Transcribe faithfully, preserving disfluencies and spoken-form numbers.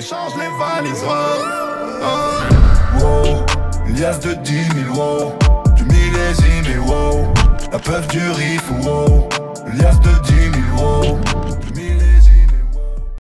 échange les valises, wow, oh. Wow, une liasse de dix mille, wow. Du millésime et wow. La peuf du riff, wow.